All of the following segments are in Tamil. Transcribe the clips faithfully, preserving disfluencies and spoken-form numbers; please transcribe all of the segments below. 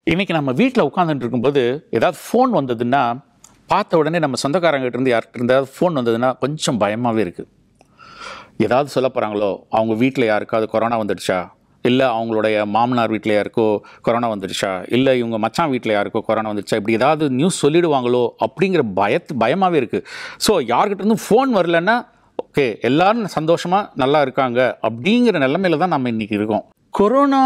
இன்றைக்கி நம்ம வீட்டில் உட்காந்துட்டு இருக்கும்போது ஏதாவது ஃபோன் வந்ததுன்னா பார்த்த உடனே நம்ம சொந்தக்காரங்கிட்ட இருந்து யார்கிட்ட இருந்தாவது ஃபோன் வந்ததுன்னா கொஞ்சம் பயமாகவே இருக்குது. ஏதாவது சொல்ல போகிறாங்களோ, அவங்க வீட்டில் யாருக்காவது கொரோனா வந்துடுச்சா, இல்லை அவங்களுடைய மாமனார் வீட்டில் யாருக்கோ கொரோனா வந்துடுச்சா, இல்லை இவங்க மச்சான் வீட்டில் யாருக்கோ கொரோனா வந்துடுச்சா, இப்படி ஏதாவது நியூஸ் சொல்லிடுவாங்களோ அப்படிங்கிற பயத்து பயமாகவே இருக்குது. ஸோ யார்கிட்ட இருந்து ஃபோன் வரலன்னா ஓகே எல்லோரும் சந்தோஷமாக நல்லா இருக்காங்க அப்படிங்கிற நிலைமையில தான் நம்ம இன்றைக்கி இருக்கோம். கொரோனா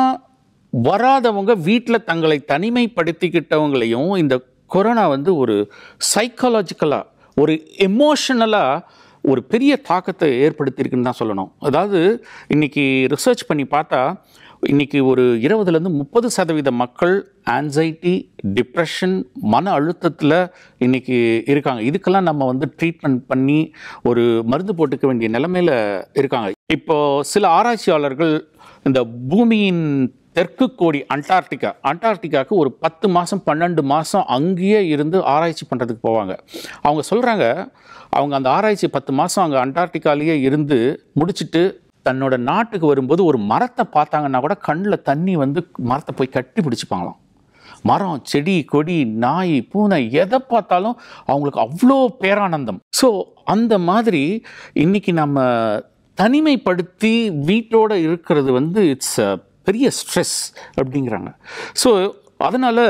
வராதவங்க வீட்டில் தங்களை தனிமைப்படுத்திக்கிட்டவங்களையும் இந்த கொரோனா வந்து ஒரு சைக்காலஜிக்கலாக ஒரு எமோஷனலாக ஒரு பெரிய தாக்கத்தை ஏற்படுத்தியிருக்குன்னு தான் சொல்லணும். அதாவது இன்றைக்கி ரிசர்ச் பண்ணி பார்த்தா இன்றைக்கி ஒரு இருபதுலேருந்து முப்பது சதவீத மக்கள் ஆன்சைட்டி, டிப்ரெஷன், மன அழுத்தத்தில் இன்றைக்கி இருக்காங்க. இதுக்கெல்லாம் நம்ம வந்து ட்ரீட்மெண்ட் பண்ணி ஒரு மருந்து போட்டுக்க வேண்டிய நிலைமையில் இருக்காங்க. இப்போது சில ஆராய்ச்சியாளர்கள் இந்த பூமியின் தெற்கு கோடி அண்டார்டிகா அண்டார்டிகாவுக்கு ஒரு பத்து மாதம் பன்னெண்டு மாதம் அங்கேயே இருந்து ஆராய்ச்சி பண்ணுறதுக்கு போவாங்க. அவங்க சொல்கிறாங்க, அவங்க அந்த ஆராய்ச்சி பத்து மாதம் அங்கே அண்டார்டிகாலேயே இருந்து முடிச்சுட்டு தன்னோட நாட்டுக்கு வரும்போது ஒரு மரத்தை பார்த்தாங்கன்னா கூட கண்ணில் தண்ணி வந்து மரத்தை போய் கட்டி பிடிச்சிப்பாங்களாம். மரம், செடி, கொடி, நாய், பூனை எதை பார்த்தாலும் அவங்களுக்கு அவ்வளோ பேரானந்தம். ஸோ அந்த மாதிரி இன்றைக்கி நம்ம தனிமைப்படுத்தி வீட்டோடு இருக்கிறது வந்து இட்ஸ் பெரிய ஸ்ட்ரெஸ் அப்படிங்கிறாங்க. ஸோ அதனால்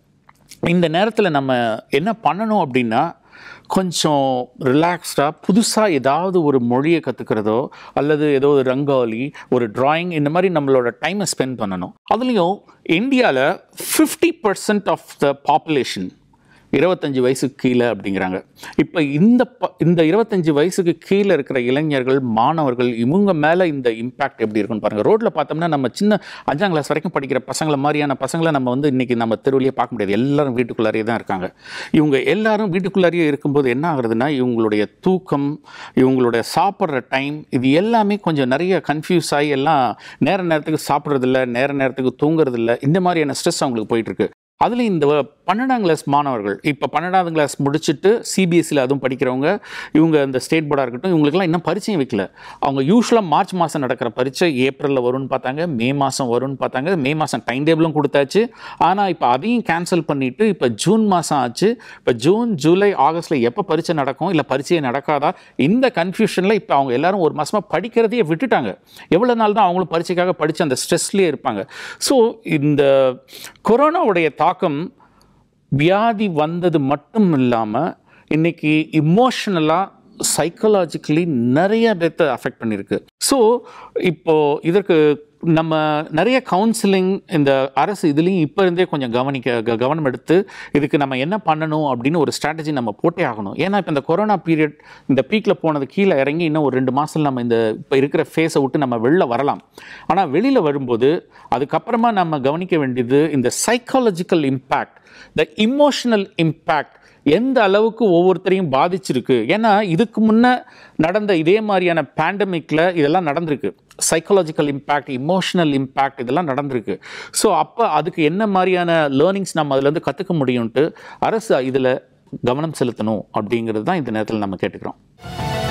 இந்த நேரத்தில் நம்ம என்ன பண்ணணும் அப்படின்னா, கொஞ்சம் ரிலாக்ஸ்டாக புதுசாக ஏதாவது ஒரு மொழியை கற்றுக்கிறதோ அல்லது ஏதோ ஒரு ரங்கோலி, ஒரு ட்ராயிங், இந்த மாதிரி நம்மளோட டைமை ஸ்பெண்ட் பண்ணணும். அதுலேயும் இந்தியாவில் fifty percent of the population இருபத்தஞ்சி வயசுக்கு கீழே அப்படிங்கிறாங்க. இப்போ இந்த ப இந்த இருபத்தஞ்சி வயசுக்கு கீழே இருக்கிற இளைஞர்கள், மாணவர்கள், இவங்க மேலே இந்த இம்பேக்ட் எப்படி இருக்குன்னு பாருங்கள். ரோட்டில் பார்த்தோம்னா நம்ம சின்ன அஞ்சாம் கிளாஸ் வரைக்கும் படிக்கிற பசங்களை மாதிரியான பசங்களை நம்ம வந்து இன்றைக்கி நம்ம தெருவிலேயே பார்க்க முடியாது. எல்லோரும் வீட்டுக்குள்ளாரியே தான் இருக்காங்க. இவங்க எல்லாரும் வீட்டுக்குள்ளாரியே இருக்கும்போது என்ன ஆகுறதுன்னா, இவங்களுடைய தூக்கம், இவங்களுடைய சாப்பிட்ற டைம், இது எல்லாமே கொஞ்சம் நிறைய கன்ஃபியூஸ் ஆகி எல்லாம் நேர நேரத்துக்கு சாப்பிட்றதில்ல, நேர நேரத்துக்கு தூங்குறதில்ல, இந்த மாதிரியான ஸ்ட்ரெஸ் அவங்களுக்கு போயிட்டுருக்கு. அதில் இந்த பன்னெண்டாம் கிளாஸ் மாணவர்கள் இப்போ பன்னெண்டாவது கிளாஸ் முடிச்சுட்டு சிபிஎஸ்சியில் அதுவும் படிக்கிறவங்க, இவங்க இந்த ஸ்டேட் போர்டாக இருக்கட்டும், இவங்களுக்கெல்லாம் இன்னும் பரீட்சையும் வைக்கல. அவங்க யூஸ்வலாக மார்ச் மாதம் நடக்கிற பரீட்சை ஏப்ரலில் வரும்னு பார்த்தாங்க, மே மாதம் வரும்னு பார்த்தாங்க. மே மாதம் டைம் டேபிளும் கொடுத்தாச்சு. ஆனால் இப்போ அதையும் கேன்சல் பண்ணிவிட்டு இப்போ ஜூன் மாதம் ஆச்சு. இப்போ ஜூன், ஜூலை, ஆகஸ்ட்டில் எப்போ பரீட்சை நடக்கும், இல்லை பரீட்சையே நடக்காதா, இந்த கன்ஃபியூஷனில் இப்போ அவங்க எல்லோரும் ஒரு மாதமாக படிக்கிறதையே விட்டுட்டாங்க. எவ்வளோ நாள் தான் அவங்களும் பரீட்சைக்காக படித்து அந்த ஸ்ட்ரெஸ்லேயே இருப்பாங்க. ஸோ இந்த கொரோனாவுடைய தாக்கம் வியாதி வந்தது மட்டும் இல்லாமல் இன்றைக்கி இமோஷனலாக, சைக்காலஜிக்கலி நிறைய பேர்த்தை அஃபெக்ட் பண்ணியிருக்கு. ஸோ இப்போது இதற்கு நம்ம நிறைய கவுன்சிலிங் இந்த அரசு இதுலேயும் இப்போ இருந்தே கொஞ்சம் கவனிக்க கவனம் எடுத்து இதுக்கு நம்ம என்ன பண்ணணும் அப்படின்னு ஒரு ஸ்ட்ராட்டஜி நம்ம போட்டே ஆகணும். ஏன்னா இப்போ இந்த கொரோனா பீரியட் இந்த பீக்கில் போனது கீழே இறங்கி இன்னும் ஒரு ரெண்டு மாதத்தில் நம்ம இந்த இப்போ இருக்கிற ஃபேஸை விட்டு நம்ம வெளில வரலாம். ஆனால் வெளியில் வரும்போது அதுக்கப்புறமா நம்ம கவனிக்க வேண்டியது இந்த psychological impact, the emotional impact எந்த அளவுக்கு ஒவ்வொருத்தரையும் பாதிச்சிருக்கு. ஏன்னா இதுக்கு முன்னே நடந்த இதே மாதிரியான பேண்டமிக்கில் இதெல்லாம் நடந்திருக்கு. சைக்காலஜிக்கல் இம்பேக்ட், இமோஷனல் இம்பேக்ட் இதெல்லாம் நடந்திருக்கு. ஸோ அப்போ அதுக்கு என்ன மாதிரியான லேர்னிங்ஸ் நம்ம அதிலேருந்து கற்றுக்க முடியும்ட்டு அரசு இதில் கவனம் செலுத்தணும் அப்படிங்கிறது தான் இந்த நேரத்தில் நம்ம கேட்டுக்கிறோம்.